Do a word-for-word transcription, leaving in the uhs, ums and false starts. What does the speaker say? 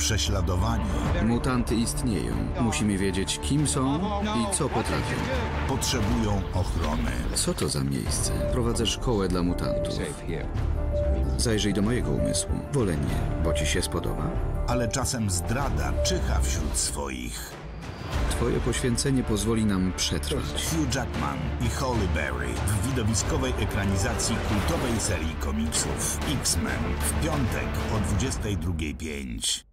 prześladowani. Mutanty istnieją. Musimy wiedzieć, kim są i co potrafią. Potrzebują ochrony. Co to za miejsce? Prowadzę szkołę dla mutantów. Zajrzyj do mojego umysłu. Wolę nie, bo ci się spodoba. Ale czasem zdrada czyha wśród swoich. Twoje poświęcenie pozwoli nam przetrwać. Hugh Jackman i Halle Berry w widowiskowej ekranizacji kultowej serii komiksów X-Men w piątek o dwudziestej drugiej pięć.